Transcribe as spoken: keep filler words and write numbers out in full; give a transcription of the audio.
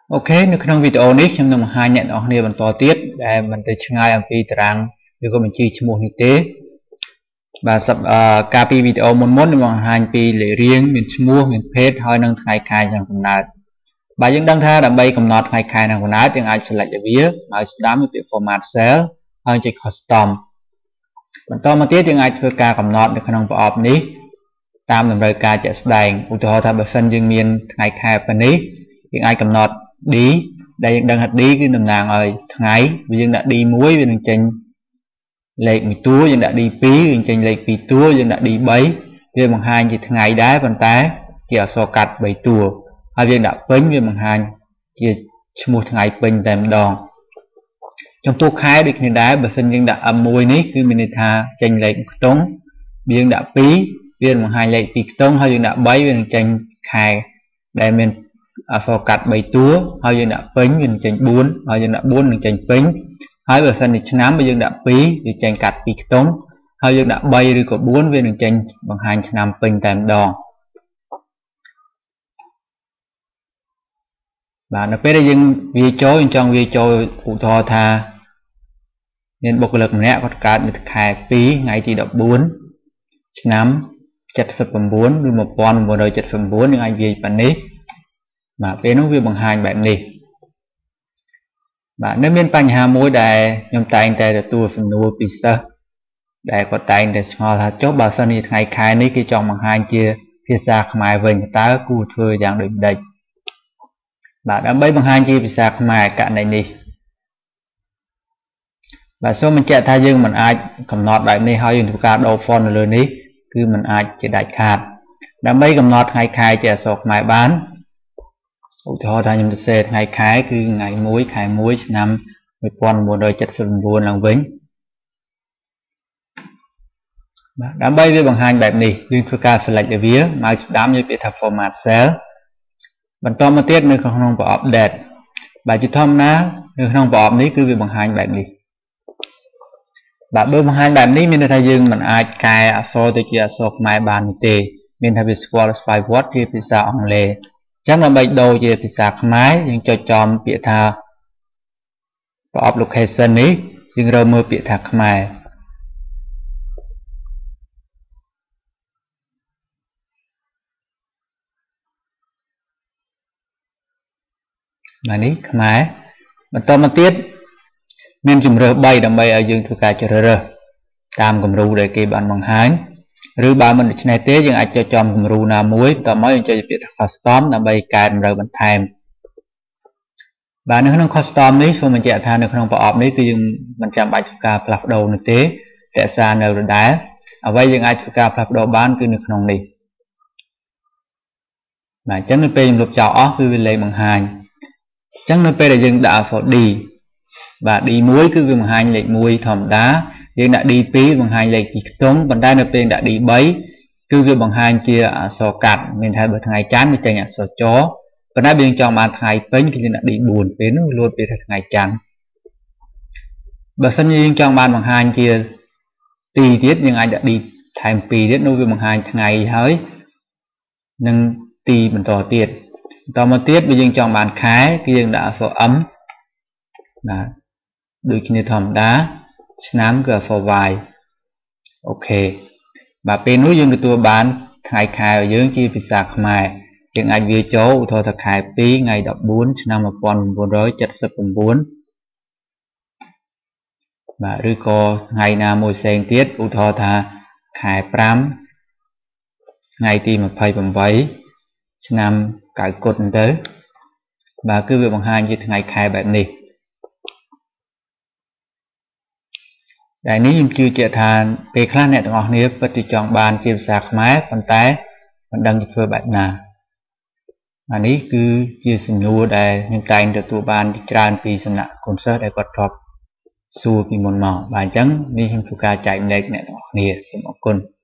Ok,នៅក្នុងវីដេអូនេះខ្ញុំនឹងបង្ហាញអ្នកនរគ្នាបន្តទៀតដែលមិនទៅឆ្ងាយអំពីតារាងឬក៏បញ្ជីឈ្មោះនេះទេបាទការពីវីដេអូមុនមុនខ្ញុំបង្ហាញពីលេខរៀងមានឈ្មោះមានភេទហើយនឹងថ្ងៃខែឆ្នាំកំណើតបាទយើងដឹងថាដើម្បីកំណត់ថ្ងៃខែឆ្នាំកំណើតយើងអាច select វាហើយស្ដាំទៅពាក្យ format cell ហើយចុច custom បន្តមកទៀតយើងអាចធ្វើការកំណត់នៅក្នុងប្រអប់នេះតាមតម្រូវការជាក់ស្ដែងឧទាហរណ៍ថាបើសិនយើងមានថ្ងៃខែប៉ុណ្នេះយើងអាចកំណត់D ដែលយើងដឹងថា D គឺតំណាងឲ្យថ្ងៃបើយើងដាក់ D មួយវានឹងចេញលេខមួយតួយើងដាក់ D ពីរវាចេញលេខពីរតួយើងដាក់ D បីវាបង្ហាញជាថ្ងៃដែរប៉ុន្តែជាអក្សរកាត់បីតួហើយយើងដាក់ពេញវាបង្ហាញជាឈ្មោះថ្ងៃពេញតែម្ដងចំពោះខែដូចគ្នាដែរបើសិនយើងដាក់ M មួយនេះគឺមានន័យថាចេញលេខខ្ទង់យើងដាក់ពីរវាបង្ហាញលេខពីរខ្ទង់ហើយយើងដាក់បីវានឹងចេញខែដែលមានអក្សរកាត់បីតួហើយយើងដាក់ពេញវានឹងចេញបួនហើយយើងដាក់បួននឹងចេញពេញហើយបើសិនជាឆ្នាំបើយើងដាក់ពីរវាចេញកាត់ពីរខ្ទង់ហើយយើងដាក់បីឬក៏បួនវានឹងចេញបង្ហាញឆ្នាំពេញតែម្ដងបាទនៅពេលដែលយើងវាចូលយើងចង់វាចូលឧទាហរណ៍ថាមានបុគ្គលិកម្នាក់គាត់កើតនៅខែពីរថ្ងៃទីដប់បួនឆ្នាំเจ็ดสิบเก้าឬmột nghìn chín trăm七mươi chínយើងអាចវាយប៉ុណ្នេះបាទពេលនោះវាបង្ហាញបែបនេះបាទនៅមានបញ្ហាមួយដែលខ្ញុំតែងតែទទួលសំណួរពីសិស្សដែលគាត់តែងតែឆ្ងល់ថាចុះបើសិនជាថ្ងៃខែនេះគេចង់បង្ហាញជាភាសាខ្មែរវិញតើគួរធ្វើយ៉ាងដូចម្ដេចបាទដើម្បីបង្ហាញជាភាសាខ្មែរករណីនេះបាទសូមបញ្ជាក់ថាយើងមិនអាចកំណត់បែបនេះហើយយើងធ្វើការដូរ font នៅលើនេះគឺមិនអាចជាដាច់ខាតដើម្បីកំណត់ថ្ងៃខែជាអក្សរខ្មែរបានឧទាហរណ៍ថាខ្ញុំសរសេរថ្ងៃខែគឺថ្ងៃមួយខែមួយឆ្នាំmột nghìn chín trăm七mươi chínឡើងវិញបាទដើម្បីវាបង្ហាញបែបនេះយើងធ្វើការ select វា mouse ស្ដាំយកពាក្យថា format cell បន្តមកទៀតនៅក្នុងប្រអប់ date បាទជាធម្មតានៅក្នុងប្រអប់នេះគឺវាបង្ហាញបែបនេះបាទបើបង្ហាញបែបនេះមានន័យថាយើងមិនអាចកែអក្សរទៅជាអក្សរខ្មែរបានទេមានថាវាស្គាល់ស្វ័យវត្តជាភាសាអង់គ្លេសចឹងដើម្បីដូរជាភាសាខ្មែរយើងចុចចំពាក្យថាប្រអប់ location នេះយើងរើមើលពាក្យថាខ្មែរបាទនេះខ្មែរបន្តមកទៀតមានជម្រើសបីដើម្បីឲ្យយើងធ្វើការជ្រើសរើសតាមគំរូដែលគេបានបង្ហាញឬបើមិនដូច្នេះទេយើងអាចចុចចំគំរូណាមួយបន្តមកយើងចុចពាក្យថា custom ដើម្បីកែតម្រូវបន្ថែមបាទនៅក្នុង custom នេះសូមបញ្ជាក់ថានៅក្នុងប្រអប់នេះគឺយើងមិនចាំបាច់ធ្វើការផ្លាស់ប្ដូរនោះទេរក្សានៅដដែលអ្វីយើងអាចធ្វើការផ្លាស់ប្ដូរបានគឺនៅក្នុងនេះបាទអញ្ចឹងនៅពេលយើងលុបចោលអស់គឺវាលែងបង្ហាញអញ្ចឹងនៅពេលដែលយើងដាក់អក្សរ D បាទ D មួយគឺវាបង្ហាញលេខមួយធម្មតាយើងដាក់ D ពីរបង្ហាញលេខពីរខ្ទង់ប៉ុន្តែនៅពេលដាក់ D បីគឺវាបង្ហាញជាអក្សរកាត់មានថាបើថ្ងៃច័ន្ទវាចេញអក្សរចប៉ុន្តែបើយើងចង់បានថ្ងៃពេញគឺយើងដាក់ D បួនពេលនោះលោតពេលថាថ្ងៃច័ន្ទបើសិនជាយើងចង់បានបង្ហាញជាទីទៀតយើងអាចដាក់ D ថែមពីរទៀតនោះវាបង្ហាញថ្ងៃហើយនឹងទីបន្តទៀតបន្តមកទៀតបើយើងចង់បានខែគឺយើងដាក់អក្សរ M បាទដូចគ្នាធម្មតាឆ្នាំគឺអក្សរ Y អូខេបាទពេលនោះយើងទទួលបានថ្ងៃខែរបស់យើងជាភាសាខ្មែរយើងអាចវាចូលឧទាហរណ៍ថាខែពីរថ្ងៃដប់បួនឆ្នាំmột nghìn chín trăm七mươi chínបាទឬក៏ថ្ងៃណាមួយផ្សេងទៀតឧទាហរណ៍ថាខែប្រាំថ្ងៃទីยี่สิบแปดឆ្នាំកៅគុតទៅបាទគឺវាបង្ហាញជាថ្ងៃខែបែបនេះដែលនេះខ្ញុំជឿជាក់ថាពេលខ្លះអ្នកទាំងអស់គ្នាពិតជាចង់បានជាភាសាខ្មែរប៉ុន្តែមិនដឹងจะធ្វើបែបណាអានេះគឺជាសំណួរដែលខ្ញុំតែងទទួលបានច្រើនពីសំណាក់កូនសិស្សដែលគាត់ធ្លាប់សួរពីមុនមកបាទអញ្ចឹងនេះខ្ញុំធ្វើការចែកម្លែកអ្នកទាំងអស់គ្នាសូមអរគុណ